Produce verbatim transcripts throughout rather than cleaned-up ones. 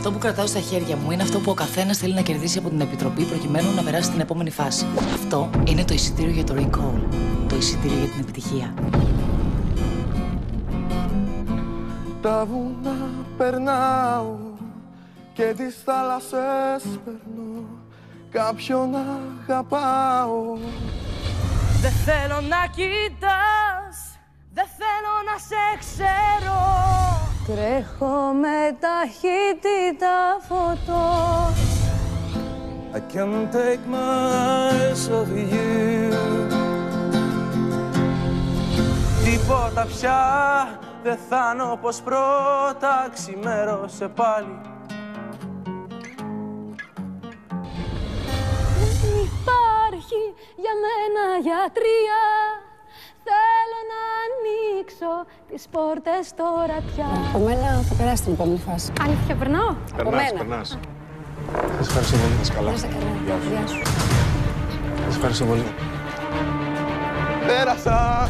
Αυτό που κρατάω στα χέρια μου είναι αυτό που ο καθένας θέλει να κερδίσει από την Επιτροπή προκειμένου να περάσει στην επόμενη φάση. Αυτό είναι το εισιτήριο για το recall. Το εισιτήριο για την επιτυχία. Τα βουνά περνάω και τις θάλασσες περνώ, κάποιον αγαπάω. Δεν θέλω να κοιτάς, δεν θέλω να σε ξέρω. Τρέχω με ταχύτητα φωτός. I can't take my eyes off you. Τίποτα πια, δεν θάνω πως πρώτα ξημέρωσε πάλι. Δεν υπάρχει για μένα γιατρία. Θέλω να ανοίξω τις πόρτες τώρα πια. Από μένα θα περάσει την επόμενη φάση. Αλήθεια, περνάω. Περνάς, περνάς. Σας ευχαριστώ πολύ. Σας καλά. Γεια σου. Γεια σου. Σας ευχαριστώ πολύ. Πέρασα!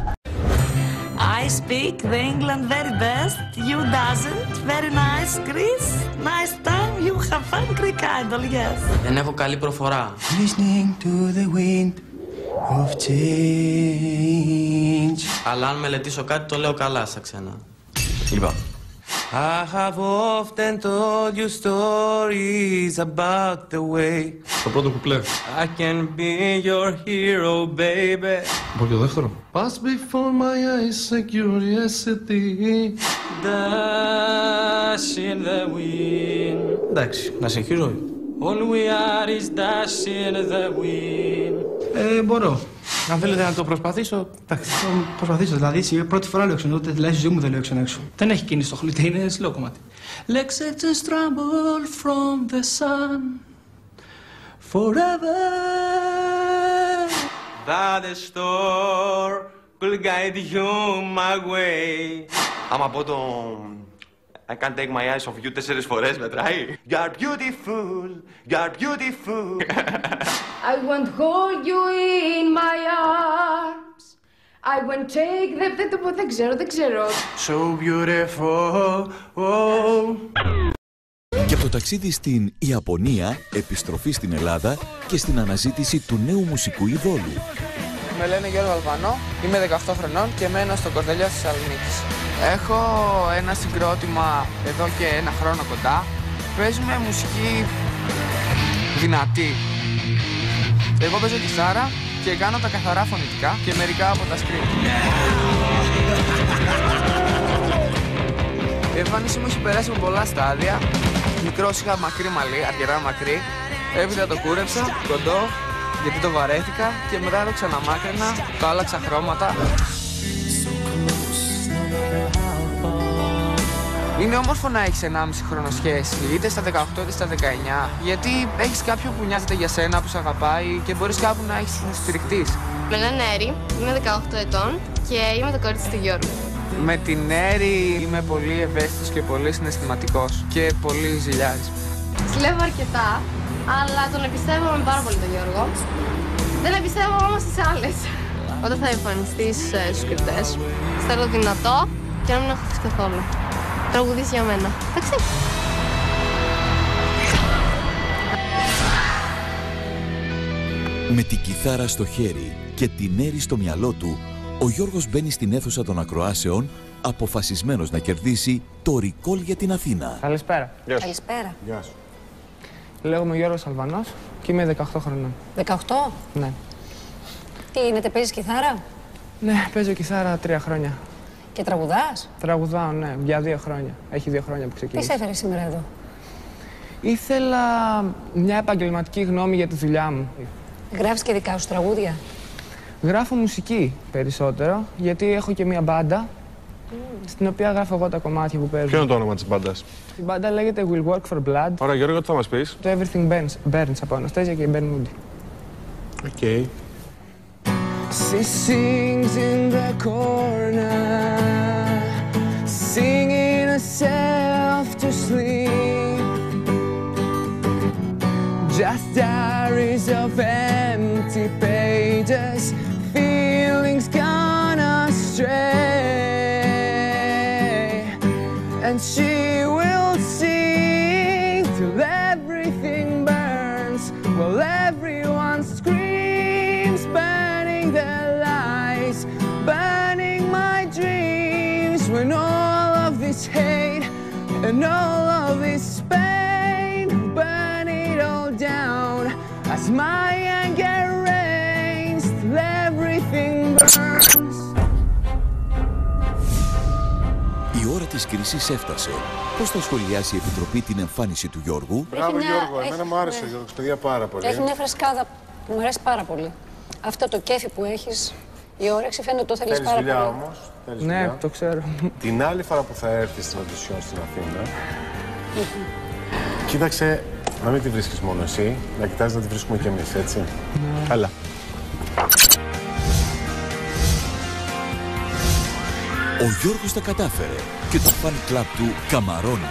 I speak the England very best, you doesn't. Very nice, Chris. Nice time, you have fun, Greek Idol, yes. Δεν έχω καλή προφορά. Listening to the wind of change. Αλλά αν μελετήσω κάτι το λέω καλά στα ξένα. Λοιπόν. I have often told you stories about the way. Το πρώτο κουπλέ. I can be your hero, baby. Από και το δεύτερο. Pass before my eyes a curiosity. Dash in the wind. Εντάξει, να συνεχίζω. All we are is dash in the wind. Ε, μπορώ. Αν θέλετε να το προσπαθήσω, εντάξει, θα το προσπαθήσω. Δηλαδή, πρώτη φορά λέω έξω, τότε δηλαδή στη ζωή μου δεν λέω έξω έξω. Δεν έχει κίνηση στο χλίτι, είναι slow κομμάτι. Let's just tremble from the sun forever. That the store will guide you my way. Άμα πω το I can't take my eyes off you τέσσερις φορές μετράει. You're beautiful, you're beautiful. I won't hold you in my arms. I won't take the... Δεν το πω, δεν ξέρω, δεν ξέρω. So beautiful, oh. Και από το ταξίδι στην Ιαπωνία, επιστροφή στην Ελλάδα και στην αναζήτηση του νέου μουσικού ειδόλου. Με λένε Γιώργο Αλβανό, είμαι δεκαοκτώ χρονών και μένω στο Κορδελιό της Θεσσαλονίκης. Έχω ένα συγκρότημα εδώ και ένα χρόνο κοντά. Παίζουμε μουσική δυνατή. Εγώ παίζω κιθάρα και κάνω τα καθαρά φωνητικά και μερικά από τα script. Η εμφάνιση μου έχει περάσει από πολλά στάδια. Μικρός είχα μακρύ μαλλί, αρκετά μακρύ. Έπειτα το κούρεψα, κοντό, γιατί το βαρέθηκα και μετά το ξαναμάκρυνα, το άλλαξα χρώματα. Είναι όμορφο να έχεις ενάμιση χρόνο σχέση, είτε στα δεκαοκτώ είτε στα δεκαεννιά, γιατί έχεις κάποιον που νοιάζεται για σένα, που σε αγαπάει και μπορείς κάπου να έχεις την στηριχτής. Με λένε Νέρη, είμαι δεκαοκτώ ετών και είμαι το κορίτσι του Γιώργου. Με την Νέρη είμαι πολύ ευαίσθητος και πολύ συναισθηματικός και πολύ ζηλιάρης. Ζηλεύω αρκετά, αλλά τον εμπιστεύομαι πάρα πολύ τον Γιώργο. Δεν εμπιστεύω όμως τις άλλες. Όταν θα εμφανιστείς στους κριτές, θέλω δυνατό και να μην έχω καθόλου. Τραγουδείς για μένα. Εντάξει. Με την κιθάρα στο χέρι και την Νέρη στο μυαλό του, ο Γιώργος μπαίνει στην αίθουσα των ακροάσεων, αποφασισμένος να κερδίσει το recall για την Αθήνα. Καλησπέρα. Γεια σου. Καλησπέρα. Γεια σου. Λέγομαι Γιώργος Αλβανός και είμαι δεκαοκτώ χρονών. δεκαοκτώ. Ναι. Τι είναι, παίζεις κιθάρα? Ναι, παίζω κιθάρα τρία χρόνια. Και τραγουδάς? Τραγουδάω, ναι, για δύο χρόνια. Έχει δύο χρόνια που Τι ξεκίνησα. σε έφερε σήμερα εδώ? Ήθελα μια επαγγελματική γνώμη για τη δουλειά μου. Γράφεις και δικά σου τραγούδια? Γράφω μουσική περισσότερο, γιατί έχω και μια μπάντα, mm. στην οποία γράφω εγώ τα κομμάτια που παίζω. Ποιο είναι το όνομα της μπάντας? Η μπάντα λέγεται Will Work for Blood. Ωραία, Γιώργο, τι θα μας πεις? Το Everything Burns, Burns από Αναστέζια και Ben Moody. Οκ. Okay. She sings in the corner, singing herself to sleep. Just diaries of empty pages, feelings gone astray. And she will see till everything burns, while everyone screams, burning their lives, burning my dreams, when all of this hate and all of this pain, burn it all down, as my anger reigns, till everything burns. Η ώρα της κρίσης έφτασε. Πώς θα σχολιάσει η Επιτροπή την εμφάνιση του Γιώργου? Μπράβο μια... Γιώργο, έχει... εμένα μου άρεσε ο Γιώργος, παιδιά, πάρα πολύ. Έχει μια φρεσκάδα που μου αρέσει πάρα πολύ. Αυτό το κέφι που έχεις, η όρεξη φαίνεται ότι το θέλεις πάρα δουλειά, πολύ. όμως. Θέλεις Ναι, δουλειά. το ξέρω. Την άλλη φορά που θα έρθεις στην Οντισιόν στην Αθήνα, κοίταξε να μην τη βρίσκεις μόνο εσύ, να κοιτάζεις να τη βρίσκουμε κι εμείς, έτσι. Ναι. Έλα. Ο Γιώργος τα κατάφερε και το φαν κλαμπ του καμαρώνει.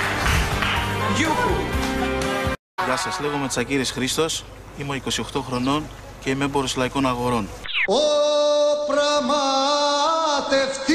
Γεια σας, λέγομαι Τσακίρης Χρήστος, είμαι είκοσι οκτώ χρονών και είμαι έμπορος λαϊκών αγορών. Ο πραγματευτής.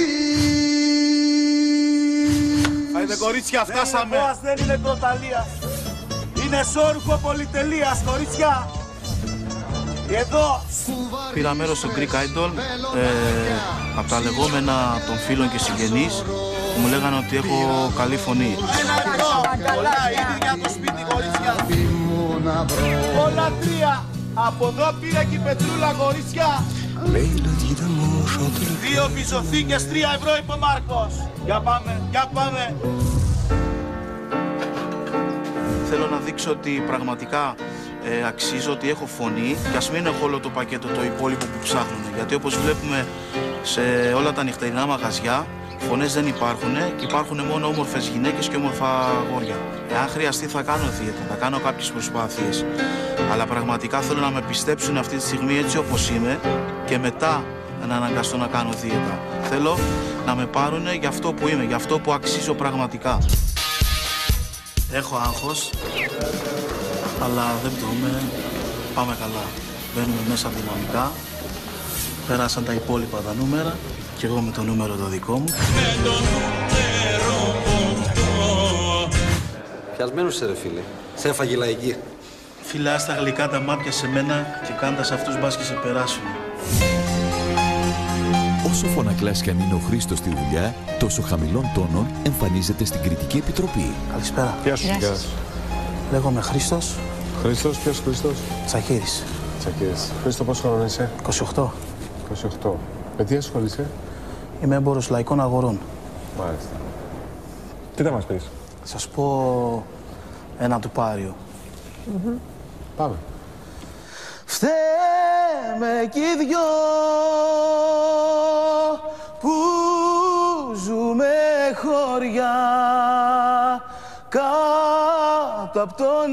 Άιντε κορίτσια, φτάσαμε. Δεν, δεν είναι κροταλίας. Είναι σόρουχο πολυτελείας, κορίτσια. Εδώ. Πήρα μέρος στο Greek Idol ε, από τα λεγόμενα των φίλων και συγγενείς που μου λέγανε ότι έχω καλή φωνή. Ένα ευρώ, πολλά, ήδη για το σπίτι, κορίτσια. Όλα τρία. Από εδώ πήρα και η πετρούλα, κορίτσια. Δύο πισωθήκες, τρία ευρώ είπε ο Μάρκος. Για πάμε, για πάμε. Θέλω να δείξω ότι πραγματικά ε, αξίζω, ότι έχω φωνή και ας μην έχω όλο το πακέτο το υπόλοιπο που ψάχνουν. Γιατί όπως βλέπουμε σε όλα τα νυχτερινά μαγαζιά, φωνές δεν υπάρχουν και υπάρχουν μόνο όμορφες γυναίκες και όμορφα αγόρια. Εάν χρειαστεί θα κάνω δίαιτα, θα κάνω κάποιες προσπάθειες. Αλλά πραγματικά θέλω να με πιστέψουν αυτή τη στιγμή έτσι όπως είμαι και μετά να αναγκαστώ να κάνω δίαιτα. Θέλω να με πάρουν για αυτό που είμαι, για αυτό που αξίζω πραγματικά. Έχω άγχος, αλλά δεν πτωούμε, πάμε καλά. Μπαίνουμε μέσα δυναμικά, πέρασαν τα υπόλοιπα τα νούμερα και εγώ με το νούμερο το δικό μου. Πιασμένος είσαι ρε φίλε, σε έφαγε λαϊκή. Φίλε, άστα γλυκά τα μάτια σε μένα και κάντα σε αυτούς μπας και σε περάσουν. Όσο φωνακλάς κι αν είναι ο Χρήστος στη δουλειά, τόσο χαμηλών τόνων εμφανίζεται στην Κριτική Επιτροπή. Καλησπέρα. Γεια σου. Γεια σου. Λέγομαι Χρήστος. Χρήστος, ποιος Χρήστος? Τσακίρης. Τσακίρης. Χρήστο, πόσο χρόνο είσαι? είκοσι οκτώ. είκοσι οκτώ. Με τι ασχολείσαι? Είμαι έμπορος λαϊκών αγορών. Μάλιστα. Τι θα μας πεις? Θα σας πω ένα τουπάριο. Mm-hmm. Πάμε. Φταίμε κι οι δυο που ζούμε χωριά κάτω απ' τον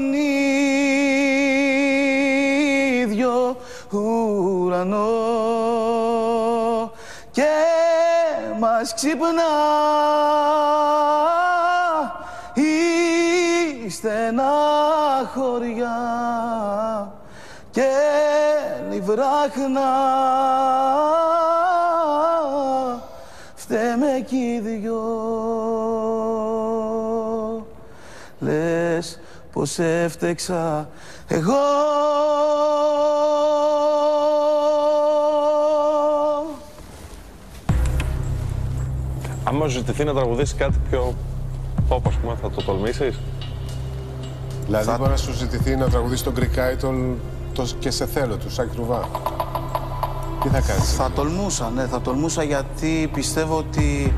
ίδιο ουρανό και μας ξυπνά η στεναχωριά και η βράχνα φταίμε κι οι δυο. Λες πως έφτεξα εγώ. Άμα σου ζητηθεί να τραγουδήσεις κάτι πιο pop, ας πούμε, θα το τολμήσεις? Δηλαδή θα... μπορεί να σου ζητηθεί να τραγουδήσεις τον Greek Idol και σε θέλω του, Σάκη Ρουβά. Τι θα κάνεις? Θα τολμούσα, ναι, θα τολμούσα γιατί πιστεύω ότι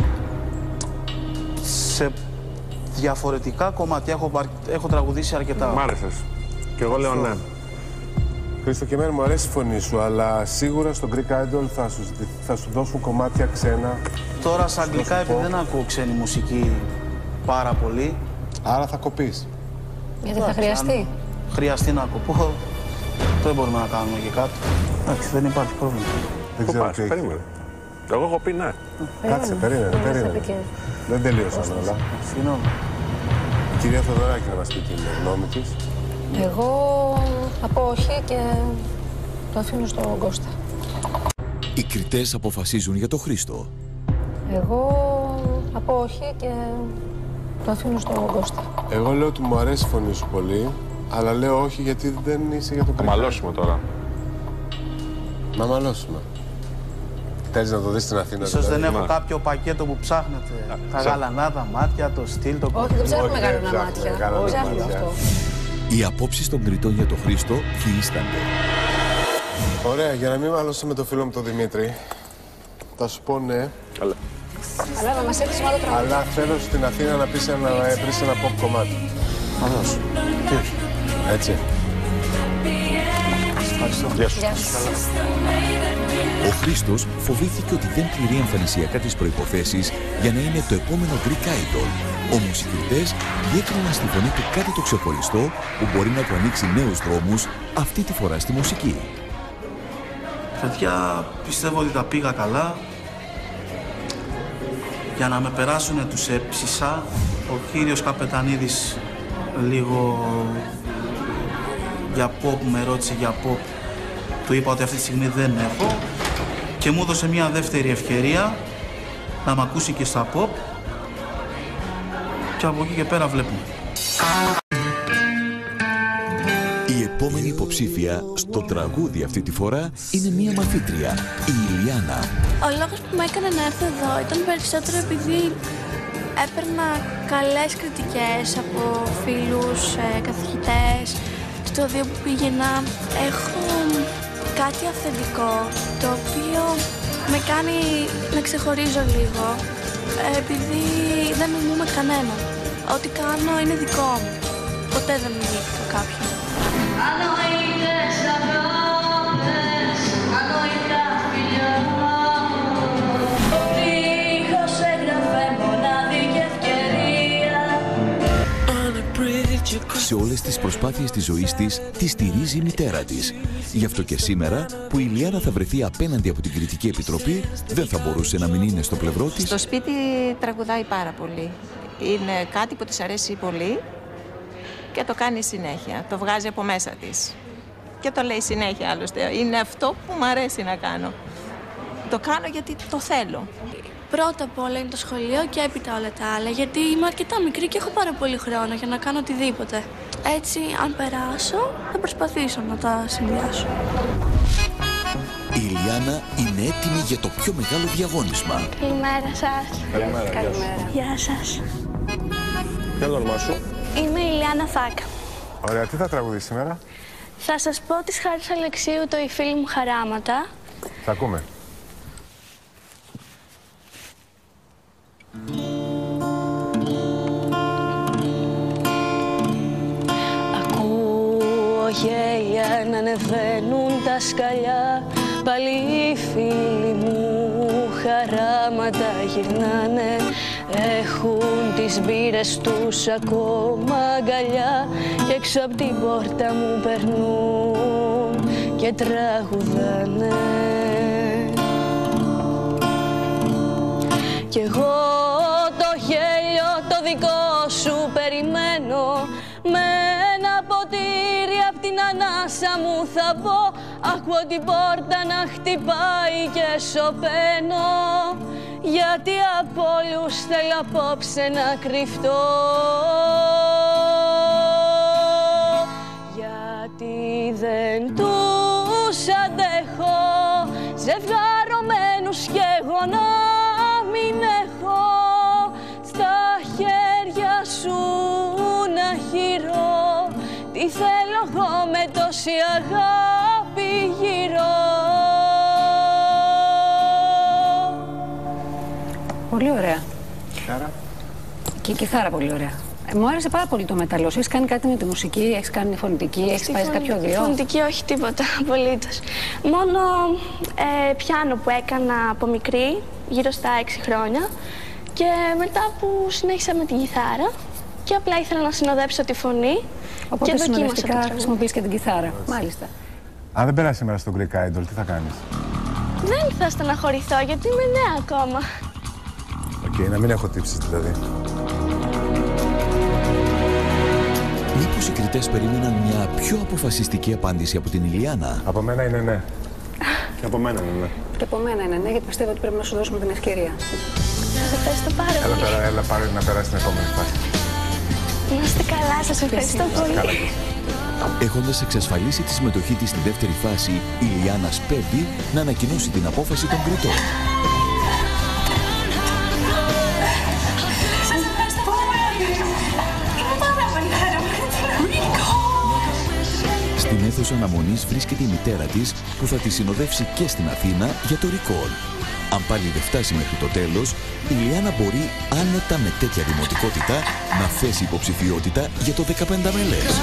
σε διαφορετικά κομμάτια έχω, έχω τραγουδήσει αρκετά. Μ' άρεσες. Και εγώ λέω ναι. Χρήστο, και εμένα μου αρέσει η φωνή σου, αλλά σίγουρα στο Greek Idol θα σου, θα σου δώσουν κομμάτια ξένα. Τώρα στα αγγλικά, επειδή δεν ακούω ξένη μουσική πάρα πολύ. Άρα θα κοπείς. Γιατί θα χρειαστεί. Αν χρειαστεί να κοπώ, δεν μπορούμε να κάνουμε και κάτι. Εντάξει, δεν υπάρχει πρόβλημα. Δεν ξέρω τι περίμενε. Εγώ έχω πει ναι. Κάτσε, περίμενε, περίμενε. Δεν τελείωσαν όλα. Συγγνώμη. Η κυρία Θεοδωράκη να μας πει την γνώμη της. Εγώ θα πω όχι και το αφήνω στον Κώστα. Οι κριτές αποφασίζουν για τον Χρήστο. Εγώ θα πω όχι και Το αφήνω στον Κώστα. Εγώ λέω ότι μου αρέσει η φωνή σου πολύ, αλλά λέω όχι γιατί δεν είσαι για το κρυκάιτολ. Θα μαλώσουμε τώρα. Να μαλώσουμε. Θέλεις να το δεις στην Αθήνα? Ίσως δηλαδή. δεν έχω κάποιο πακέτο που ψάχνετε. Τα γαλανά, τα μάτια, το στυλ, το Όχι, δεν ψάχνουμε γαλανά μάτια. Δεν ψάχνουμε αυτό. Οι απόψεις των κριτών για τον Χρήστο διήστανται. Ωραία, για να μην μαλώσω με το φίλο μου τον Δημήτρη, θα σου πω ναι. Καλά. Αλλά να μας έρθεις με άλλο τραγούδι. Αλλά θέλω στην Αθήνα να πεις ένα, βρεις ένα pop κομμάτι. Βεβαίως. Τι όχι. Έτσι. Ευχαριστώ. Γεια σου. Ο Χρήστος φοβήθηκε ότι δεν πληρεί εμφανισιακά τις προϋποθέσεις για να είναι το επόμενο Greek Idol. Όμως οι κριτές διέκριναν στη φωνή του κάτι το ξεχωριστό που μπορεί να του ανοίξει νέους δρόμους, αυτή τη φορά στη μουσική. Παιδιά, πιστεύω ότι τα πήγα καλά. Για να με περάσουν τους έψησα. Ο κύριος Καπετανίδης λίγο για pop με ρώτησε για pop. Του είπα ότι αυτή τη στιγμή δεν έχω και μου έδωσε μια δεύτερη ευκαιρία να μ' ακούσει και στα pop και από εκεί και πέρα βλέπουμε. Η επόμενη υποψήφια στο τραγούδι αυτή τη φορά είναι μία μαθήτρια, η Ηλιάνα. Ο λόγος που με έκανε να έρθω εδώ ήταν περισσότερο επειδή έπαιρνα καλές κριτικές από φίλους, ε, καθηγητές. Στο δύο που πήγαινα έχω κάτι αυθεντικό, το οποίο με κάνει να ξεχωρίζω λίγο, ε, επειδή δεν νομιμούμε κανένα. Ό,τι κάνω είναι δικό μου. Ποτέ δεν μου δείχνω κάποιον. Σε όλες τις προσπάθειες της ζωής της, τη στηρίζει η μητέρα της. Γι' αυτό και σήμερα, που η Ηλιάνα θα βρεθεί απέναντι από την Κριτική Επιτροπή, δεν θα μπορούσε να μην είναι στο πλευρό της. Στο σπίτι τραγουδάει πάρα πολύ. Είναι κάτι που της αρέσει πολύ και το κάνει συνέχεια. Το βγάζει από μέσα της. Και το λέει συνέχεια άλλωστε. Είναι αυτό που μου αρέσει να κάνω. Το κάνω γιατί το θέλω. Πρώτα απ' όλα είναι το σχολείο και έπειτα όλα τα άλλα, γιατί είμαι αρκετά μικρή και έχω πάρα πολύ χρόνο για να κάνω οτιδήποτε. Έτσι, αν περάσω, θα προσπαθήσω να τα συνδυάσω. Η Ηλιάνα είναι έτοιμη για το πιο μεγάλο διαγώνισμα. Καλημέρα σας. Καλημέρα. Καλημέρα. Γεια σας. Ποιο είναι το όνομά σου? Είμαι η Ηλιάνα Θάκα. Ωραία, τι θα τραγουδήσεις σήμερα? Θα σας πω της Χάρης Αλεξίου το «Οι φίλοι μου χαράματα». Θα ακούμε. Ακούω γέλια να ανεβαίνουν τα σκαλιά, πάλι οι φίλοι μου χαράματα γυρνάνε. Έχουν τις μπύρες τους ακόμα αγκαλιά και έξω απ' την πόρτα μου περνούν και τραγουδάνε. Κι εγώ το γέλιο το δικό σου περιμένω, με ένα ποτήρι απ' την ανάσα μου θα μπω. Ακούω την πόρτα να χτυπάει και σωπαίνω, γιατί από όλους θέλω απόψε να κρυφτώ. Γιατί δεν τους αντέχω ζευγαρωμένους κι εγώ να μην έχω στα χέρια σου να χειρώ. Τι θέλω εγώ με τόση αγάπη γύρω. Πολύ ωραία. Κιθάρα. Και η κιθάρα πολύ ωραία. Ε, μου άρεσε πάρα πολύ το μεταλλό σου. Έχεις κάνει κάτι με τη μουσική, έχεις κάνει φωνητική, έχεις πάει σε κάποιο βιβλίο? Φωνητική όχι τίποτα, απολύτως. Μόνο ε, πιάνο που έκανα από μικρή, γύρω στα έξι χρόνια. Και μετά που συνέχισα με την κιθάρα και απλά ήθελα να συνοδέψω τη φωνή. Οπότε και συνοδευτικά χρησιμοποιείς και την κιθάρα. Μάλιστα. Αν δεν περάσει σήμερα στο Greek Idol, τι θα κάνεις? Δεν θα στεναχωρηθώ γιατί είμαι νέα ακόμα. Οκ, okay, να μην έχω τύψεις δηλαδή. Μήπως οι κριτές περίμεναν μια πιο αποφασιστική απάντηση από την Ηλιάνα? Από μένα είναι ναι. Και από μένα είναι ναι. Και από μένα είναι ναι, γιατί πιστεύω ότι πρέπει να σου δώσουμε την ευκαιρία. Σας ευχαριστώ πάρα πολύ. Έλα, έλα, έλα πάρε, να περάσει την επόμενη φάση. Καλά, σας ευχαριστώ πολύ. Έχοντας εξασφαλίσει τη συμμετοχή της στη δεύτερη φάση, η Λιάννα σπέβδει να ανακοινώσει την απόφαση των κριτών. Σας ευχαριστώ πολύ. Είμαι πάρα πολύ χαρούμενη. Στην αίθουσα αναμονής βρίσκεται η μητέρα της που θα τη συνοδεύσει και στην Αθήνα για το recall. Αν πάλι δεν φτάσει μέχρι το τέλος, η Λιάννα μπορεί άνετα με τέτοια δημοτικότητα να θέσει υποψηφιότητα για το δεκαπέντε μέλες.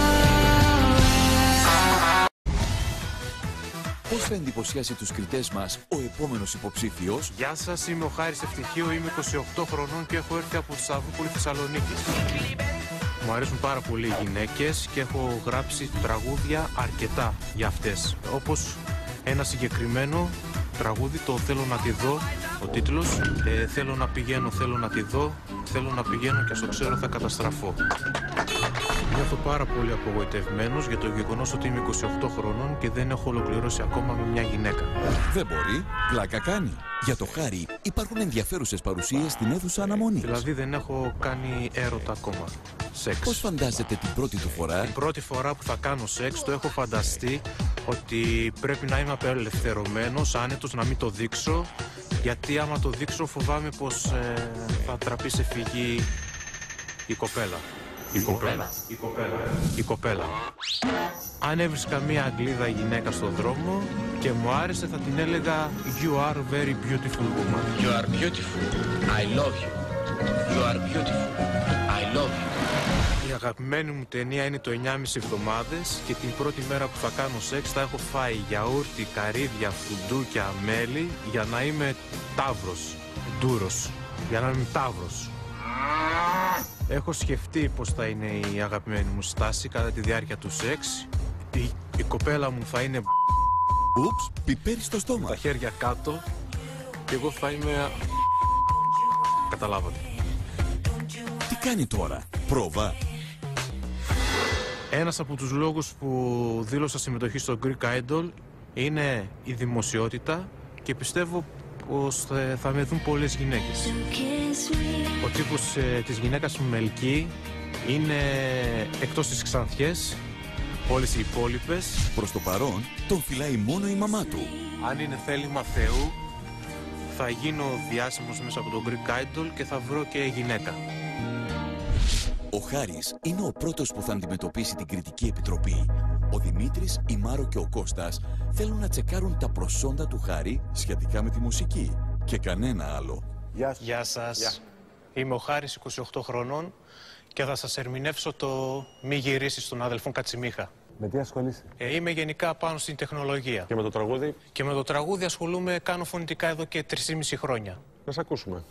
Πώς θα εντυπωσιάσει τους κριτές μας ο επόμενος υποψήφιος? Γεια σας, είμαι ο Χάρης Ευτυχίου, είμαι είκοσι οκτώ χρονών και έχω έρθει από τη Σταυρούπολη Θεσσαλονίκης. Μου αρέσουν πάρα πολύ οι γυναίκες και έχω γράψει τραγούδια αρκετά για αυτές. Όπως ένα συγκεκριμένο τραγούδι, το «Θέλω να τη δω», ο τίτλος. Ε, θέλω να πηγαίνω, θέλω να τη δω, θέλω να πηγαίνω και ας το ξέρω θα καταστραφώ. Νιώθω πάρα πολύ απογοητευμένος για το γεγονός ότι είμαι είκοσι οκτώ χρονών και δεν έχω ολοκληρώσει ακόμα με μια γυναίκα. Δεν μπορεί, πλάκα κάνει. Για το Χάρη υπάρχουν ενδιαφέρουσες παρουσίες στην αίθουσα αναμονής. Δηλαδή δεν έχω κάνει έρωτα ακόμα. Σεξ. Πώς φαντάζεται την πρώτη του φορά? Την πρώτη φορά που θα κάνω σεξ το έχω φανταστεί ότι πρέπει να είμαι απελευθερωμένος, άνετος, να μην το δείξω. Γιατί άμα το δείξω φοβάμαι πως ε, θα τραπεί σε φυγή η κοπέλα. Η κοπέλα. Η κοπέλα. Η κοπέλα. Αν έβρισκα μία Αγγλίδα γυναίκα στον δρόμο και μου άρεσε θα την έλεγα You are very beautiful woman. You are beautiful. I love you. You are beautiful. I love you. Η αγαπημένη μου ταινία είναι το εννιά και μισή εβδομάδες και την πρώτη μέρα που θα κάνω σεξ θα έχω φάει γιαούρτι, καρύδια, φουντούκια, μέλι για να είμαι ταύρος, ντούρος, για να είμαι ταύρος. Έχω σκεφτεί πως θα είναι η αγαπημένη μου στάση κατά τη διάρκεια του σεξ. Η, η κοπέλα μου θα είναι Ούψ, πιπέρι στο στόμα. Τα χέρια κάτω και εγώ θα είμαι... Καταλάβατε. Τι κάνει τώρα, πρόβα? Ένας από τους λόγους που δήλωσα συμμετοχή στο Greek Idol είναι η δημοσιότητα και πιστεύω πως θα με δουν πολλές γυναίκες. Ο τύπος ε, της γυναίκας μου Μελκή είναι εκτός της Ξανθιές, όλες οι υπόλοιπες. Προς το παρόν τον φυλάει μόνο η μαμά του. Αν είναι θέλημα Θεού θα γίνω διάσημος μέσα από το Greek Idol και θα βρω και γυναίκα. Ο Χάρης είναι ο πρώτος που θα αντιμετωπίσει την κριτική επιτροπή. Ο Δημήτρης, η Μάρο και ο Κώστας θέλουν να τσεκάρουν τα προσόντα του Χάρη σχετικά με τη μουσική και κανένα άλλο. Γεια σας. Γεια σας. Yeah. Είμαι ο Χάρης, είκοσι οκτώ χρονών και θα σας ερμηνεύσω το «Μη γυρίσεις» των αδελφών Κατσιμίχα. Με τι ασχολείσαι? Ε, είμαι γενικά πάνω στην τεχνολογία. Και με το τραγούδι? Και με το τραγούδι ασχολούμαι, κάνω φωνητικά εδώ και τρεισήμισι χρόνια. Να σε ακούσουμε.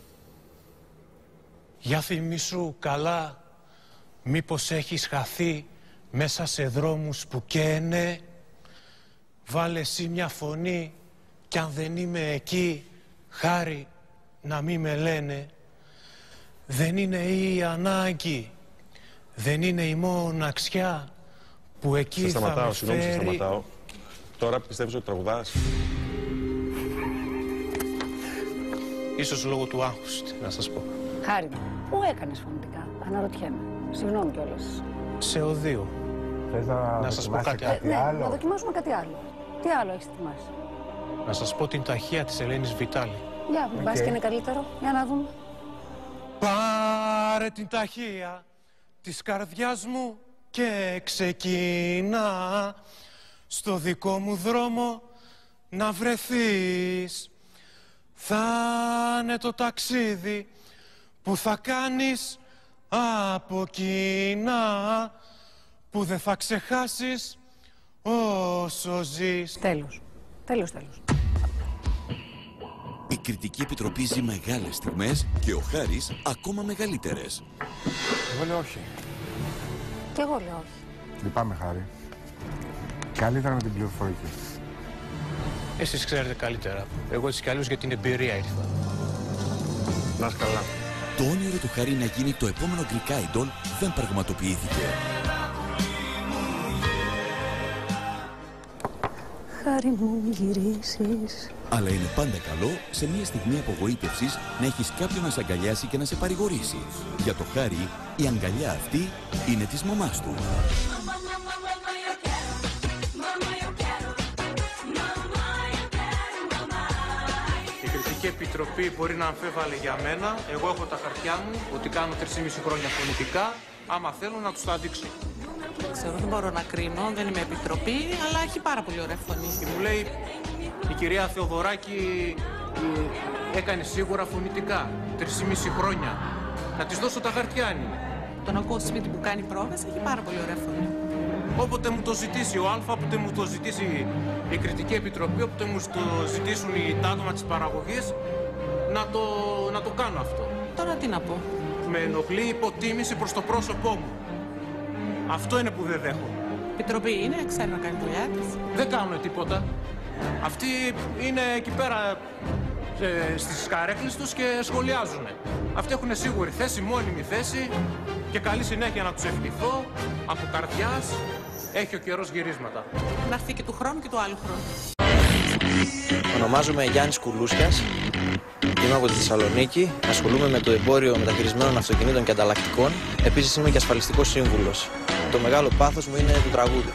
Για θυμήσου καλά, μήπως έχεις χαθεί μέσα σε δρόμους που καίνε. Βάλε εσύ μια φωνή κι αν δεν είμαι εκεί, Χάρη, να μη με λένε. Δεν είναι η ανάγκη, δεν είναι η μοναξιά που εκεί σε θα σταματάω, με συγγνώμη, φέρει. σε σταματάω. Τώρα πιστεύεις ότι τραγουδάς? Ίσως λόγω του άγχους, να σας πω. Χάρη, πού έκανες φωνητικά? Αναρωτιέμαι. Συγγνώμη κιόλας. Σε οδείο. Θες να, να σας πω κάτι άλλο. Ε, ναι, άλλο. Να δοκιμάσουμε κάτι άλλο. Τι άλλο έχεις ετοιμάσει? Να σας πω την ταχεία της Ελένης Βιτάλη. Για, μην okay. πας και είναι καλύτερο. Για να δούμε. Πάρε την ταχεία της καρδιάς μου και ξεκίνα στο δικό μου δρόμο να βρεθείς. Θα είναι το ταξίδι που θα κάνεις από κοινά, που δεν θα ξεχάσεις όσο ζεις. Τέλος. Τέλος, τέλος. Η κριτική επιτροπή ζει μεγάλες στιγμές και ο Χάρης ακόμα μεγαλύτερες. Εγώ λέω όχι. Κι εγώ λέω όχι. Λυπάμαι, Χάρη. Καλύτερα με την πληροφορική. Εσείς ξέρετε καλύτερα. Εγώ έτσι κι αλλιώς για την εμπειρία ήρθα. Να είσαι καλά. Το όνειρο του Χάρη να γίνει το επόμενο Greek Idol δεν πραγματοποιήθηκε. χάρη μου γυρίσεις. Αλλά είναι πάντα καλό σε μια στιγμή απογοήτευσης να έχεις κάποιον να σε αγκαλιάσει και να σε παρηγορήσει. Για το Χάρη, η αγκαλιά αυτή είναι της μαμάς του. Η Κριτική Επιτροπή μπορεί να αμφέβαλε για μένα. Εγώ έχω τα χαρτιά μου ότι κάνω τρία και μισό χρόνια φωνητικά. Άμα θέλουν να τους τα δείξω. Δεν ξέρω, δεν μπορώ να κρίνω, δεν είμαι επιτροπή, αλλά έχει πάρα πολύ ωραία φωνή. Και μου λέει η κυρία Θεοδωράκη ε, έκανε σίγουρα φωνητικά, τρία και μισό χρόνια. Να της δώσω τα χαρτιά αν είναι. Τον ακούω στο σπίτι που κάνει πρόβες, έχει πάρα πολύ ωραία φωνή. Όποτε μου το ζητήσει ο Α, όποτε μου το ζητήσει η Κριτική Επιτροπή, όποτε μου το ζητήσουν τα άτομα της παραγωγής, να το, να το κάνω αυτό. Τώρα τι να πω. Με ενοχλεί υποτίμηση προς το πρόσωπό μου. Αυτό είναι που δεν δέχομαι. Επιτροπή είναι, ξέρει να κάνει δουλειά της. Δεν κάνουν τίποτα. Αυτοί είναι εκεί πέρα ε, στις καρέκλες τους και σχολιάζουν. Αυτοί έχουν σίγουρη θέση, μόνιμη θέση και καλή συνέχεια να τους ευχηθώ από καρδιάς. Έχει ο καιρός γυρίσματα. Να έρθει και του χρόνου και του άλλου χρόνου. Ονομάζομαι Γιάννης Κουλούσιας. Είμαι από τη Θεσσαλονίκη. Ασχολούμαι με το εμπόριο μεταχειρισμένων αυτοκινήτων και ανταλλακτικών. Επίσης είμαι και ασφαλιστικός σύμβουλος. Το μεγάλο πάθος μου είναι το τραγούδι.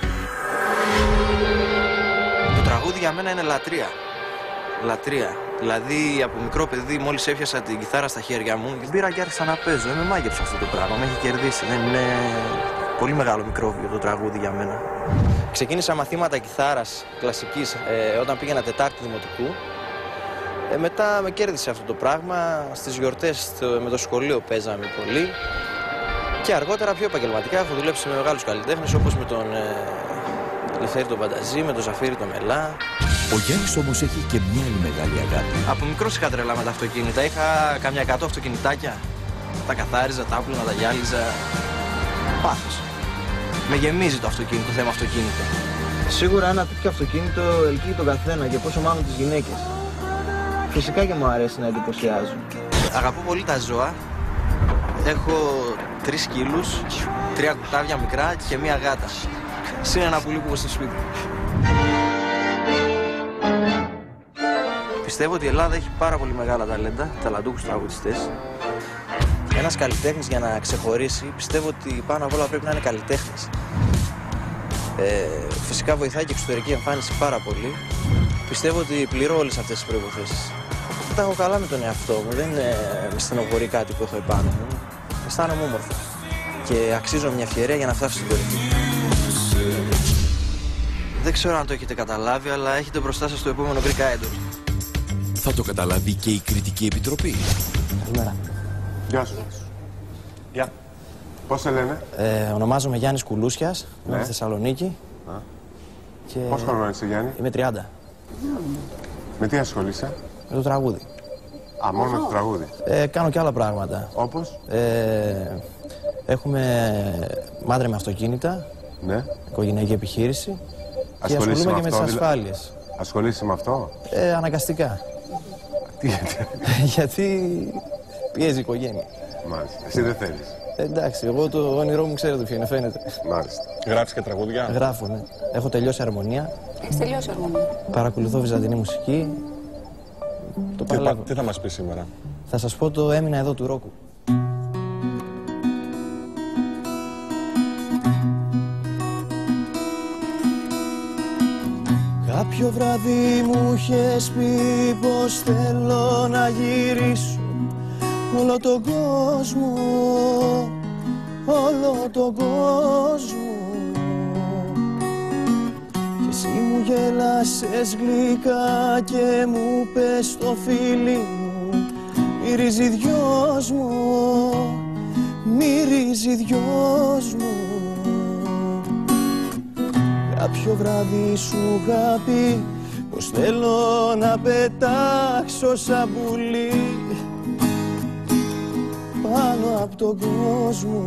Το τραγούδι για μένα είναι λατρεία. Λατρεία. Δηλαδή από μικρό παιδί, μόλις έπιασα την κιθάρα στα χέρια μου, την πήρα και άρχισα να παίζω. Με μάγεψε αυτό το πράγμα. Με έχει κερδίσει. Δεν είναι πολύ μεγάλο μικρόβιο το τραγούδι για μένα. Ξεκίνησα μαθήματα κιθάρας κλασικής ε, όταν πήγαινα Τετάρτη Δημοτικού. Ε, μετά με κέρδισε αυτό το πράγμα. Στις γιορτές με το σχολείο παίζαμε πολύ. Και αργότερα πιο επαγγελματικά έχω δουλέψει με μεγάλους καλλιτέχνες όπως με τον ε, Ελευθέρη τον Πανταζή, με τον Ζαφύρη τον Μελά. Ο Γιάννης όμως έχει και μια άλλη μεγάλη αγάπη. Από μικρός είχα τρελά με τα αυτοκίνητα. Είχα καμιά εκατό αυτοκινητάκια. Τα καθάριζα, τα άπλωνα, τα γυάλιζα. Πάθος. Με γεμίζει το αυτοκίνητο, το θέμα αυτοκίνητο. Σίγουρα ένα τέτοιο αυτοκίνητο ελκύει τον καθένα και πόσο μάλλον τις γυναίκες. Φυσικά και μου αρέσει να εντυπωσιάζω. Αγαπώ πολύ τα ζώα. Έχω τρεις σκύλους, τρία κουτάβια μικρά και μία γάτα. Συν ένα πουλί που έχω στο σπίτι. Πιστεύω ότι η Ελλάδα έχει πάρα πολύ μεγάλα ταλέντα, ταλαντούχους τραγουδιστές. Ένας καλλιτέχνης για να ξεχωρίσει, πιστεύω ότι πάνω απ' όλα πρέπει να είναι καλλιτέχνης. Ε, φυσικά βοηθάει και η εξωτερική εμφάνιση πάρα πολύ. Πιστεύω ότι πληρώ όλες αυτές τις προϋποθέσεις. Τα έχω καλά με τον εαυτό μου, δεν ε, με στενοχωρεί κάτι που έχω επάνω μου. Αισθάνομαι όμορφο και αξίζω μια ευκαιρία για να φτάσω στην κορυφή. Δεν ξέρω αν το έχετε καταλάβει, αλλά έχετε μπροστά σας το επόμενο Greek Idol. Θα το καταλάβει και η Κριτική Επιτροπή. Καλημέρα. Γεια σου. Γεια. Πώς σε λένε? Ε, ονομάζομαι Γιάννης Κουλούσιας, ναι. είμαι στη Θεσσαλονίκη. Α. Και... Πόσο χρόνο είσαι, Γιάννη? Είμαι τριάντα. Με τι ασχολείσαι? Με το τραγούδι. Α, μόνο με το τραγούδι. Ε, κάνω και άλλα πράγματα. Όπως? Ε, έχουμε μάντρε με αυτοκίνητα, ναι. Οικογενειακή επιχείρηση. Και ασχολείσαι ασχολούμαι με και αυτό, με τις ασφάλειες. Ασχολείσαι με αυτό? Ε, αναγκαστικά. Τι γιατί? Γιατί πιέζει η οικογένεια. Μάλιστα. Εσύ δεν θέλεις? Ε, εντάξει, εγώ το όνειρό μου ξέρετε ποιο είναι, φαίνεται. Μάλιστα. Γράφεις και τραγούδια? Γράφω, ναι. Έχω τελειώσει αρμονία. Έχεις τελειώσει αρμονία. Παρακολουθώ βυζαντινή μουσική. Το τι, παλεύω. τι θα μας πεις σήμερα? Θα σας πω το έμεινα εδώ του Ρόκου. Κάποιο βράδυ μου είχες πει πως θέλω να γυρίσω όλο τον κόσμο, όλο τον κόσμο. Και εσύ μου γέλασες γλυκά και μου πες το φίλι μου μυρίζει δυος μου, μυρίζει δυος μου. Κάποιο βράδυ σου είχα πει πως θέλω να πετάξω σαν πουλί πάνω απ' τον κόσμο.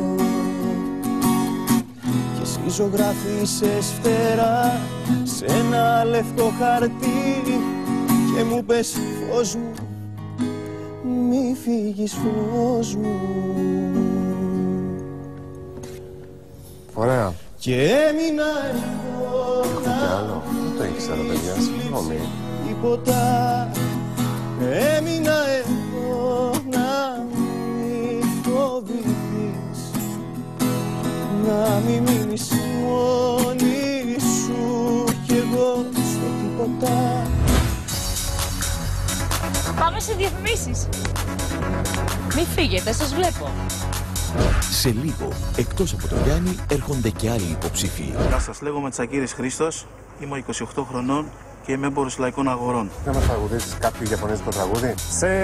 Και εσύ ζωγράφισες φτερά σε ένα λευκό χαρτί και μου πες φως μου, μη φύγεις φως μου. Ωραία. Και έμεινα εδώ να το ήξερα, παιδιά, συγγνώμη. Τίποτα, έμεινα εδώ να μην φοβηθείς, να μην μείνεις μόνη σου κι εγώ στο τίποτα. Πάμε σε διαφημίσεις. Μη φύγετε, σας βλέπω. Σε λίγο, εκτός από τον Γιάννη, έρχονται και άλλοι υποψήφοι. Γεια σας, λέγομαι Τσακίρης Χρήστος, είμαι είκοσι οκτώ χρονών και είμαι έμπορος λαϊκών αγορών. Θα μας τραγουδήσεις κάποιο ιαπωνέζικο τραγούδι?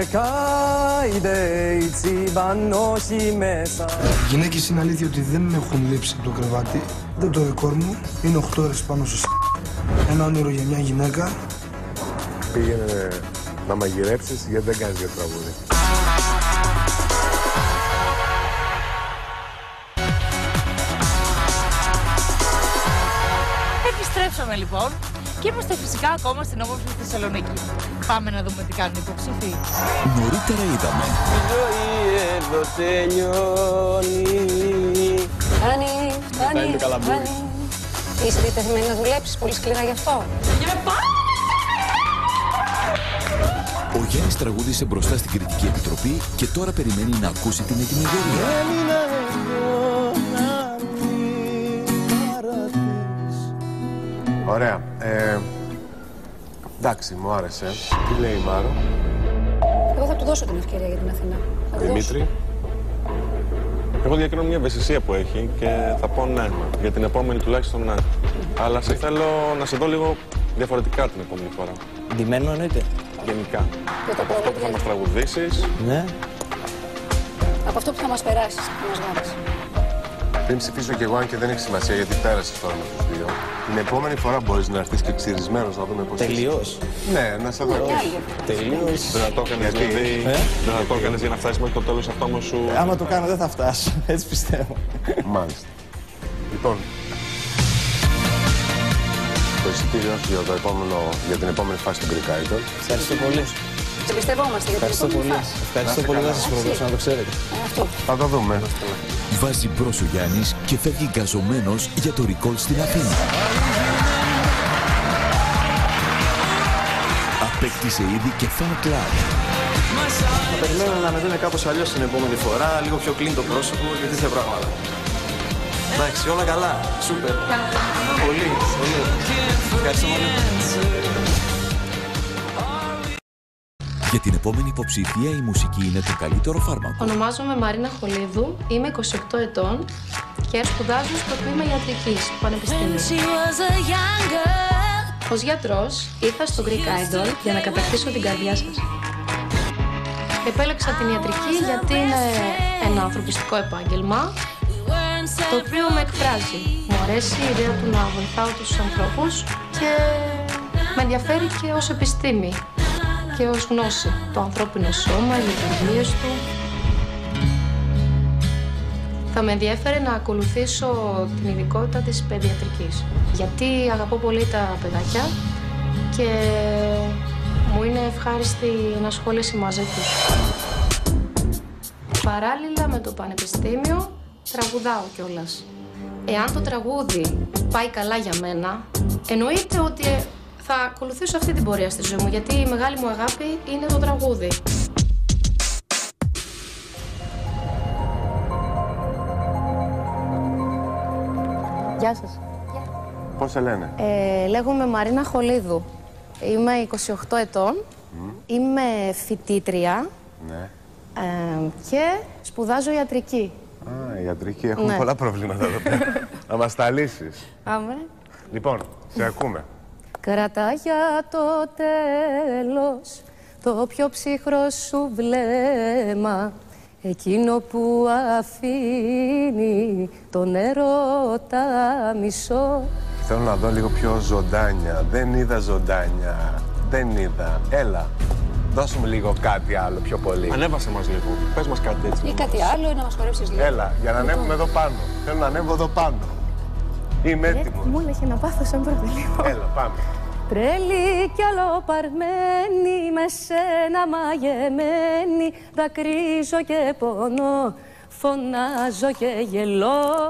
Γυναίκες είναι αλήθεια ότι δεν με έχουν λείψει από το κρεβάτι. Δεν το ρεκόρ μου, είναι οκτώ ώρες πάνω στο σ***. Ένα όνειρο για μια γυναίκα. Πήγαινε να μαγειρέψεις γιατί δεν κάνεις για τραγούδι. Επιστρέψαμε λοιπόν και είμαστε φυσικά ακόμα στην όμορφη Θεσσαλονίκη. Πάμε να δούμε τι κάνουν οι υποψήφοι. Νωρίτερα είδαμε. Η ζωή εδώ τελειώνει. Φτάνει, φτάνει, φτάνει. Είσαι διατεθειμένη να δουλέψεις πολύ σκληρά γι' αυτό? Ο Γιάννης τραγούδισε μπροστά στην Κριτική Επιτροπή και τώρα περιμένει να ακούσει την ετοιμιγορία. Έμεινα εδώ να μην παρατείς. Ωραία. Ε, εντάξει, μου άρεσε. Τι λέει η Μάρο? Εγώ θα του δώσω την ευκαιρία για την Αθηνά. Θα του Δημήτρη, εγώ διακρίνω μια ευαισθησία που έχει και θα πω ναι. Για την επόμενη τουλάχιστον ναι. Αλλά σε θέλω να σε δω λίγο διαφορετικά την επόμενη φορά. Ντυμένο εννοείται. Γενικά. Από αυτό που θα μας τραγουδήσεις. Ναι. Από αυτό που θα μας περάσεις, που μας γράψεις. Πριν ψηφίσω κι εγώ, αν και δεν έχει σημασία γιατί πέρασες τώρα με τους δύο, την επόμενη φορά μπορείς να έρθεις και ξυρισμένος να δούμε πώς. Τελείως. Ναι, να σε δω. Τελείως. Δεν θα το έκανες δηλαδή. Δεν θα το έκανες για να φτάσεις μέχρι το τέλος αυτό όμως σου. Άμα το κάνω δεν θα φτάσω. Έτσι πιστεύω. Μάλιστα. Λοιπόν, το εισιτήριο για, το επόμενο, για την επόμενη φάση του Greek Idol. Ευχαριστώ πολύ. Σε πιστεύόμαστε για την επόμενη φάση. Ευχαριστώ πολύ να σας προδώσω, να το ξέρετε. Αυτό. Θα το δούμε. Βάζει μπρος ο Γιάννης και φεύγει γκαζωμένος για το recall στην Αθήνα. Απέκτησε ήδη και fan club. Θα περιμένω να με δουν κάπως αλλιώς την επόμενη φορά, λίγο πιο clean το πρόσωπο και τέτοια πράγματα. Εντάξει, όλα καλά. Σούπερ. Πολύ, πολύ. Ευχαριστώ πολύ. Για την επόμενη υποψήφια η μουσική είναι το καλύτερο φάρμακο. Ονομάζομαι Μαρίνα Χολίδου, είμαι είκοσι οκτώ ετών και σπουδάζω στο τμήμα ιατρικής του Πανεπιστήμιου. Ως γιατρός ήρθα στο Greek Idol για να κατακτήσω την καρδιά σας. Επέλεξα την ιατρική γιατί είναι ένα ανθρωπιστικό επάγγελμα το οποίο με εκφράζει. Μου αρέσει η ιδέα του να βοηθάω τους ανθρώπους και με ενδιαφέρει και ως επιστήμη και ως γνώση το ανθρώπινο σώμα, οι λειτουργίες του. Θα με ενδιαφέρει να ακολουθήσω την ειδικότητα της παιδιατρικής γιατί αγαπώ πολύ τα παιδάκια και μου είναι ευχάριστη η ενασχόληση μαζί τους. Παράλληλα με το πανεπιστήμιο τραγουδάω κιόλας. Εάν το τραγούδι πάει καλά για μένα, εννοείται ότι θα ακολουθήσω αυτή την πορεία στη ζωή μου, γιατί η μεγάλη μου αγάπη είναι το τραγούδι. Γεια σας. Πώς σε λένε? Ε, λέγομαι Μαρίνα Χολίδου. Είμαι είκοσι οκτώ ετών. Mm. Είμαι φοιτήτρια. Ναι. Ε, και σπουδάζω ιατρική. Α, ιατρική. Έχουμε Ναι. πολλά προβλήματα εδώ πέρα. Να μας τα λύσεις. Άμε. Λοιπόν, σε ακούμε. Κρατά για το τέλος το πιο ψυχρό σου βλέμμα, εκείνο που αφήνει τον έρωτα μισό. Θέλω να δω λίγο πιο ζωντάνια. Δεν είδα ζωντάνια. Δεν είδα. Έλα. Δώσε μου λίγο κάτι άλλο, πιο πολύ. Ανέβασε μας λίγο. Πες μας κάτι έτσι. Ή κάτι άλλο ή να μας χορέψεις λίγο. Έλα, για να ανέβουμε εδώ πάνω. Θέλω να ανέβω εδώ πάνω. Είμαι έτοιμος. Μου έλεγε να πάθω σαν προπελίγο. Έλα, πάμε. Τρέλη κι αλλοπαρμένη, με σένα μαγεμένη, δακρύζω και πονώ, φωνάζω και γελώ,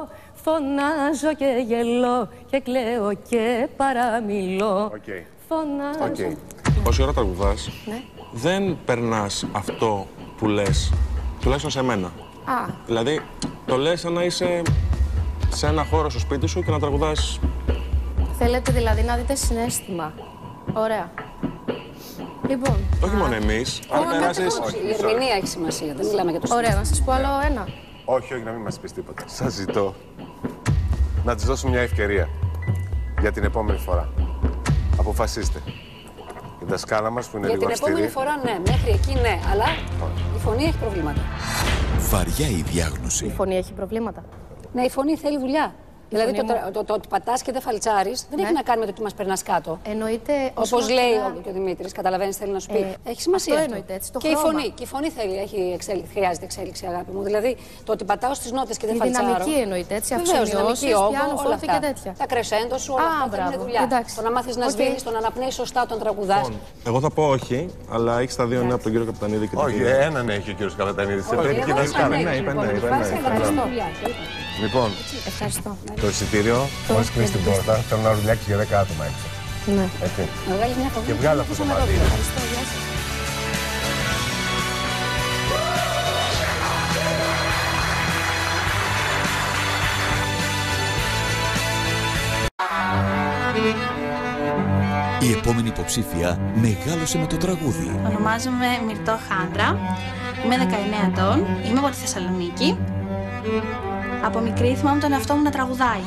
Φωνάζω και γελώ και κλαίω και παραμιλώ. Okay. Φωνάζω. Okay. Όση ώρα τραγουδάς, ναι. δεν περνάς αυτό που λες, τουλάχιστον σε μένα. Α. Δηλαδή, το λες σαν να είσαι σε ένα χώρο στο σπίτι σου και να τραγουδάς. Θέλετε δηλαδή να δείτε συναίσθημα. Ωραία. Λοιπόν. Όχι μόνο εμείς, αλλά περάσεις. Η ερμηνεία έχει σημασία, δεν μιλάμε για το συναίσθημα. Ωραία, να σας πω άλλο ένα. Όχι, όχι, να μην μας πεις τίποτα. Σας ζητώ να της δώσω μια ευκαιρία για την επόμενη φορά. Αποφασίστε. Η δασκάλα μας που είναι για λίγο την επόμενη αυστηρή. φορά ναι, μέχρι εκεί ναι, αλλά η φωνή έχει προβλήματα. Βαριά η διάγνωση. Η φωνή έχει προβλήματα. Ναι, η φωνή θέλει δουλειά. Δηλαδή το, το, το, το ότι πατάς και δεν φαλτσάρεις δεν ναι. έχει να κάνει με το ότι μας περνάς κάτω. Εννοείται. Όπως λέει ο, και ο Δημήτρης, καταλαβαίνεις, θέλει να σου πει. Ε, έχει σημασία. Αυτό αυτό. εννοείται έτσι. Το και χρώμα. η φωνή. Και η φωνή θέλει, έχει εξέλιξη, χρειάζεται εξέλιξη, αγάπη μου. Δηλαδή το ότι πατάω στις νότες και δεν η φαλτσάρω. Η δυναμική εννοείται έτσι. Βεβαίως, δυναμική όγκο, όλα αυτά. Και τέτοια. Τα κρεσέντο σου, όλα αυτά είναι δουλειά. Εντάξει. Το να μάθεις να σβήνεις, το να αναπνέεις σωστά όταν τραγουδάς. Εγώ θα πω όχι, αλλά έχεις τα δύο νέα από τον κύριο Καπετανίδη και την Όχι, κυρία. έναν έχει ο κύριος Καπετανίδης. Πρέπει και δασκάλα. Ναι, είπε ναι. Λοιπόν, ευχαριστώ. Το εισιτήριο, μόλις κλείσει την πόρτα, θέλω να δουλειάξει για δέκα άτομα έξω. Ναι. Έτσι. Μια και βγάλω αυτό το μάτι. Ευχαριστώ, γεια σας. Η επόμενη υποψήφια μεγάλωσε με το τραγούδι. Ονομάζομαι Μυρτώ Χάντρα, είμαι δεκαεννέα ετών, είμαι από τη Θεσσαλονίκη. Από μικρή θυμάμαι τον εαυτό μου να τραγουδάει.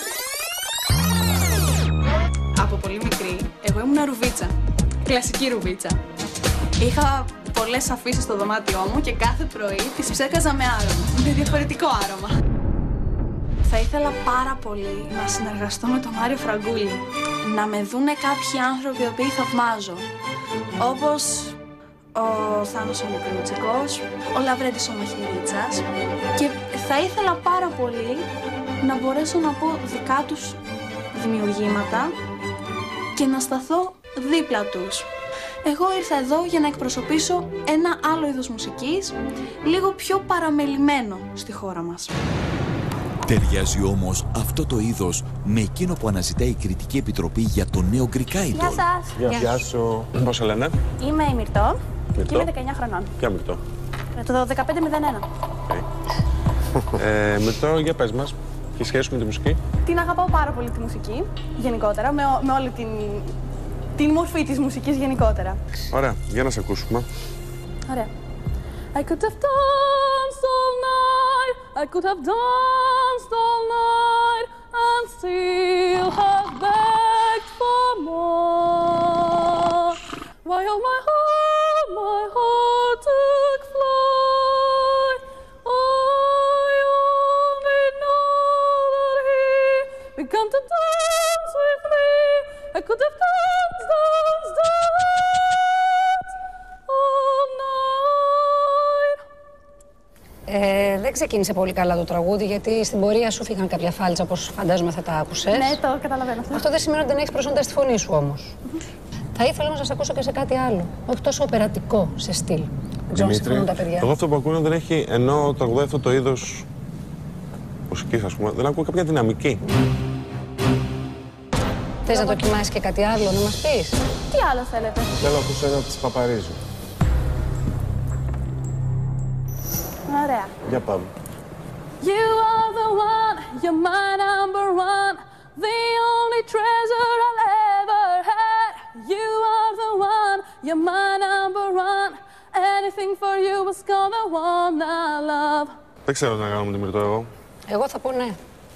Από πολύ μικρή, εγώ ήμουν ρουβίτσα, κλασική ρουβίτσα. Είχα πολλές αφήσεις στο δωμάτιό μου και κάθε πρωί τις ψέκαζα με άρωμα, με διαφορετικό άρωμα. Θα ήθελα πάρα πολύ να συνεργαστώ με τον Μάριο Φραγκούλη, να με δούνε κάποιοι άνθρωποι οι οποίοι θαυμάζω, όπως ο Θάνος ο Μικρούτσικος, ο Λαβρέντης ο Μαχαιρίτσας, και θα ήθελα πάρα πολύ να μπορέσω να πω δικά τους δημιουργήματα και να σταθώ δίπλα τους. Εγώ ήρθα εδώ για να εκπροσωπήσω ένα άλλο είδος μουσικής, λίγο πιο παραμελημένο στη χώρα μας. Ταιριάζει όμως αυτό το είδος με εκείνο που αναζητάει η Κριτική Επιτροπή για το νέο Greek Idol. Γεια σας. Γεια, Γεια σου. Πώς σε λένε? Είμαι η Μυρτώ Μυρτώ. και είμαι δεκαεννέα χρονών. Ποια Μυρτώ? Το δεκαπέντε μηδέν ένα. Okay. ε, Μυρτώ, για πες μας, και σχέση με τη μουσική. Την αγαπάω πάρα πολύ τη μουσική, γενικότερα, με, με όλη την, την μορφή της μουσικής γενικότερα. Ωραία, για να σε ακούσουμε. Ωραία. I could have danced all night, I could have danced all night and still have begged for more. While my heart, my heart took flight, I only know that he began to dance with me. I could have danced, danced, danced all night. Ε, δεν ξεκίνησε πολύ καλά το τραγούδι, γιατί στην πορεία σου φύγαν κάποια φάλτσα, όπως φαντάζομαι θα τα άκουσες. Ναι, το καταλαβαίνω αυτό. Αυτό δεν σημαίνει ότι δεν έχεις προσόντα στη φωνή σου όμως. Mm-hmm. Θα ήθελα όμως να σας ακούσω και σε κάτι άλλο, όχι τόσο οπερατικό σε στυλ. Δεν ξέρω αν συμφωνούν τα παιδιά. Εγώ αυτό που ακούω δεν έχει, ενώ τραγουδάει αυτό το είδος μουσικής, ας πούμε, δεν ακούω κάποια δυναμική. Θες να δοκιμάσεις και κάτι άλλο, να μας πεις? Τι άλλο θέλετε? Θέλω να ακούσω ένα της Παπαρίζου. Ωραία. Για πάμε. You are the one, you're my number one, the only treasure I'll ever had. You are the one, you're my number one, anything for you was gonna want I love. Δεν ξέρω τι να κάνω με τη Μυρτώ εγώ. Εγώ θα πω ναι.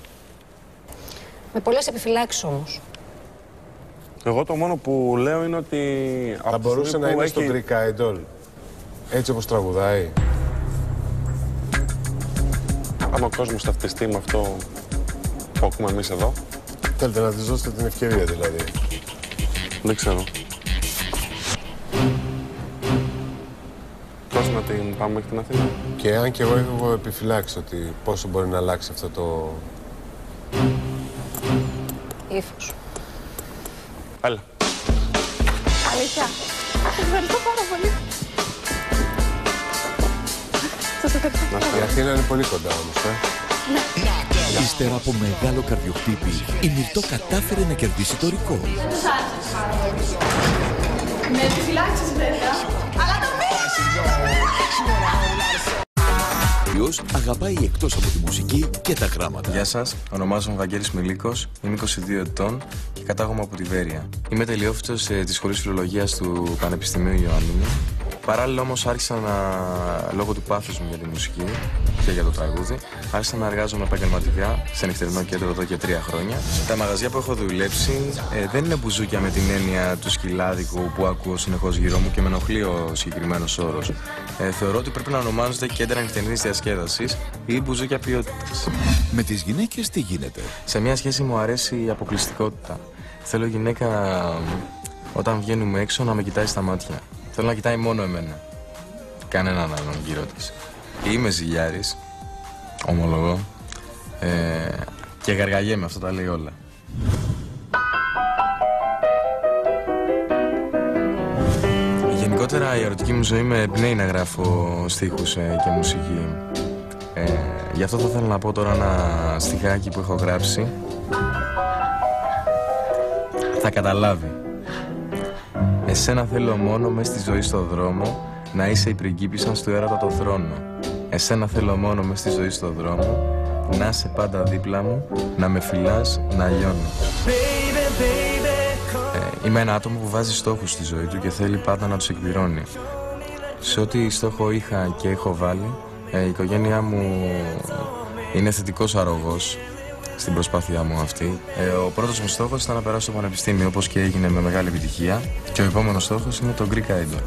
Με πολλές επιφυλάξεις όμως. Εγώ το μόνο που λέω είναι ότι... Θα μπορούσε να είναι έχει... στο Greek Idol, έτσι όπως τραγουδάει. Άμα ο κόσμος ταυτιστεί με αυτό που ακούμε εμείς εδώ. Θέλετε να της δώσετε την ευκαιρία δηλαδή? Δεν ξέρω. Πώς να την πάμε μέχρι την Αθήνα? Και αν και εγώ έχω επιφυλάξει ότι πόσο μπορεί να αλλάξει αυτό το... ύφος. Έλα. Αλήθεια. Ευχαριστώ πάρα πολύ. Σας ευχαριστώ. Η Αθήνα είναι πολύ κοντά όμως, ε. Ναι. Ύστερα από μεγάλο καρδιοχτύπη, η Μυρτώ κατάφερε να κερδίσει το ρεκόρ. Με επιφυλάξεις βέβαια, αλλά το Ποιος αγαπάει εκτός από τη μουσική και τα γράμματα. Γεια σας, ονομάζομαι Βαγγέλης Μιλίκος, είμαι είκοσι δύο ετών και κατάγομαι από τη Βέρεια. Είμαι τελειόφοιτος ε, της Σχολής Φιλολογίας του Πανεπιστημίου Ιωαννίνου. Παράλληλα όμως άρχισα να, λόγω του πάθους μου για τη μουσική και για το τραγούδι, άρχισα να εργάζομαι επαγγελματικά σε νυχτερινό κέντρο εδώ και τρία χρόνια. Τα μαγαζιά που έχω δουλέψει ε, δεν είναι μπουζούκια με την έννοια του σκυλάδικου που ακούω συνεχώς γύρω μου και με ενοχλεί ο συγκεκριμένος όρος. Ε, θεωρώ ότι πρέπει να ονομάζονται κέντρα νυχτερινής διασκέδασης ή μπουζούκια ποιότητας. Με τις γυναίκες τι γίνεται? Σε μια σχέση μου αρέσει η αποκλειστικότητα. Θέλω γυναίκα όταν βγαίνουμε έξω να με κοιτάει στα μάτια. Θέλω να κοιτάει μόνο εμένα. Κανέναν άλλον γύρω της. Είμαι ζηλιάρης, ομολογώ, ε, και γαργαγέμαι, αυτό τα λέει όλα. Γενικότερα η ερωτική μου ζωή με εμπνέει να γράφω στίχους ε, και μουσική. Ε, γι' αυτό θα ήθελα να πω τώρα ένα στιχάκι που έχω γράψει. Θα καταλάβει. Εσένα θέλω μόνο μες στη ζωή στο δρόμο, να είσαι η πριγκίπισσα του έρωτα το θρόνο. Εσένα θέλω μόνο μες στη ζωή στο δρόμο, να είσαι πάντα δίπλα μου, να με φυλάς, να λιώνω. Ε, είμαι ένα άτομο που βάζει στόχους στη ζωή του και θέλει πάντα να τους εκπληρώνει. Σε ό,τι στόχο είχα και έχω βάλει, ε, η οικογένειά μου είναι θετικός αρρωγός στην προσπάθειά μου αυτή. Ε, ο πρώτος μου στόχος ήταν να περάσω στο πανεπιστήμιο, όπως και έγινε με μεγάλη επιτυχία. Και ο επόμενος στόχος είναι το Greek Idol.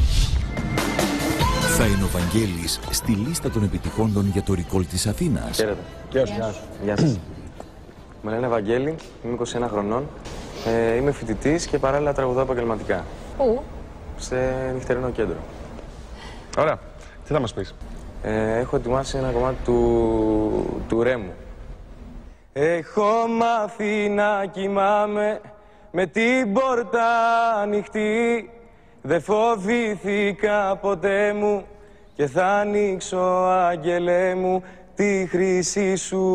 Θα είναι ο Βαγγέλης στη λίστα των επιτυχόντων για το Recall της Αθήνας. Χαίρετε. Γεια σας. Γεια σας. Με λένε Βαγγέλη, είμαι είκοσι ένα χρονών. Ε, είμαι φοιτητής και παράλληλα τραγουδάω επαγγελματικά. Πού? Σε νυχτερινό κέντρο. Ωραία. Τι θα μας πεις? Ε, έχω ετοιμάσει ένα κομμάτι του, του Ρέμου. Έχω μάθει να κοιμάμαι με την πόρτα ανοιχτή. Δεν φοβήθηκα ποτέ μου και θα ανοίξω, άγγελέ μου, τη χρυσή σου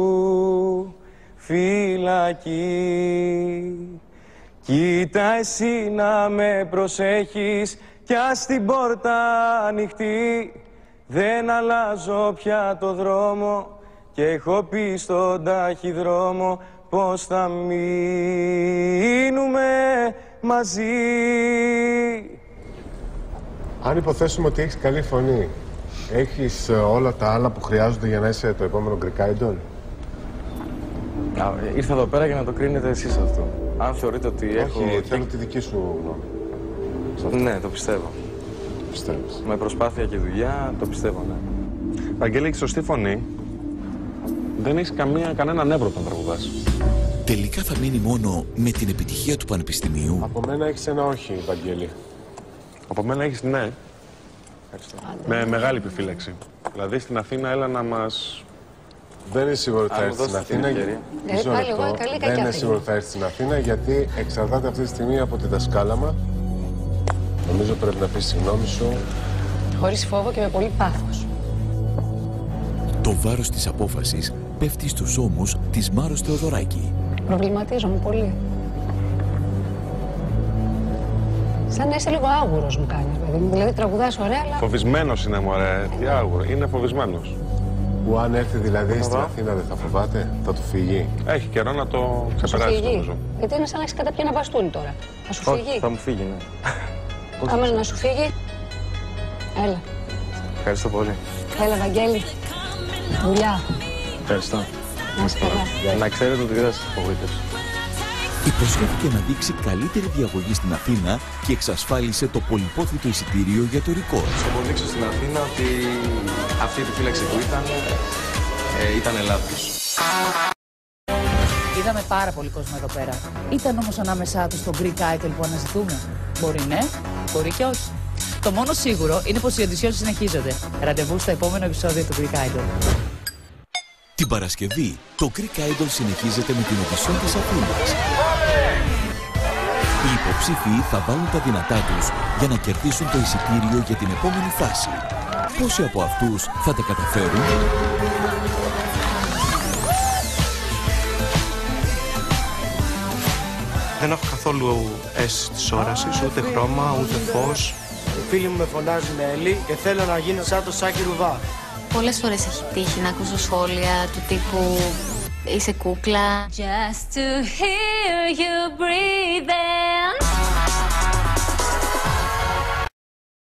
φυλακή. Κοίτα εσύ να με προσέχεις κι ας την πόρτα ανοιχτή. Δεν αλλάζω πια το δρόμο και έχω πει στον ταχυδρόμο πως θα μείνουμε μαζί. Αν υποθέσουμε ότι έχεις καλή φωνή, έχεις όλα τα άλλα που χρειάζονται για να είσαι το επόμενο Greek Idol? Α, ήρθα εδώ πέρα για να το κρίνετε εσείς αυτό. Αν θεωρείτε ότι Όχι, έχω... Όχι, θέλω τη δική σου γνώμη. Ναι, το πιστεύω. Πιστεύεις? Με προσπάθεια και δουλειά, το πιστεύω, ναι. Βαγγέλη, έχεις σωστή φωνή. Δεν έχεις καμία, κανένα νεύρο όταν τραγουδάς. Τελικά θα μείνει μόνο με την επιτυχία του πανεπιστημίου. Από μένα έχεις ένα όχι, Βαγγέλη. Από μένα έχεις ναι. Ευχαριστώ. Με μεγάλη επιφύλαξη. Δηλαδή στην Αθήνα έλα να μας... Δεν είναι σίγουρο ότι θα έρθει στην Αθήνα. Μισό λεπτό. Δεν είναι σίγουρο ότι θα έρθει στην Αθήνα γιατί εξαρτάται αυτή τη στιγμή από τη δασκάλα μας. Νομίζω πρέπει να πεις συγγνώμη σου. Χωρίς φόβο και με πολύ πάθος. Το βάρος της απόφασης πέφτει στους ώμους της Μάρος Θεοδωράκη. Προβληματίζομαι πολύ. Σαν να είσαι λίγο άγουρος μου κάνεις, παιδί μου. Δηλαδή τραγουδάς ωραία, αλλά... Φοβισμένος είναι, μωρέ. Τι άγουρο. Είναι φοβισμένος. Που αν έρθει δηλαδή στην Αθήνα δεν θα φοβάται, θα του φύγει. Έχει καιρό να το ξεπεράσει, νομίζω. Γιατί είναι σαν να έχεις καταπιεί ένα μπαστούνι τώρα. Θα σου Όχι, φύγει. θα μου φύγει, ναι. Άμα να σου φύγει, έλα. Ευχαριστώ πολύ. Έλα, Βαγγέλη. Δουλειά. Ευχαριστώ. Να είσαι καλά. Να ξέρετε ότι δεν θα σας φοβήθες. Υποσχέθηκε να δείξει καλύτερη διαγωγή στην Αθήνα και εξασφάλισε το πολυπόθητο εισιτήριο για το Recall. Θα αποδείξω στην Αθήνα ότι αυτή η επιφύλαξη που ήταν, ε, ήταν λάθος. Είδαμε πάρα πολύ κόσμο εδώ πέρα. Ήταν όμως ανάμεσά τους το Greek Idol που αναζητούμε? Μπορεί ναι, μπορεί και όχι. Το μόνο σίγουρο είναι πως οι οντισιόν συνεχίζονται. Ραντεβού στο επόμενο επεισόδιο του Greek Idol. Την Παρασκευή, το Greek Idol συνεχίζεται με την οντισιόν της Αθήνας. Οι υποψήφοι θα βάλουν τα δυνατά τους για να κερδίσουν το εισιτήριο για την επόμενη φάση. Πόσοι από αυτούς θα τα καταφέρουν? Δεν έχω καθόλου αίσθηση της όρασης, ούτε χρώμα, ούτε φως. Οι φίλοι μου με φωνάζουν Έλλη και θέλω να γίνω σαν το Σάκη Ρουβά. Πολλές φορές έχει τύχει να ακούσω σχόλια του τύπου είσαι κούκλα. Just to hear you breathe.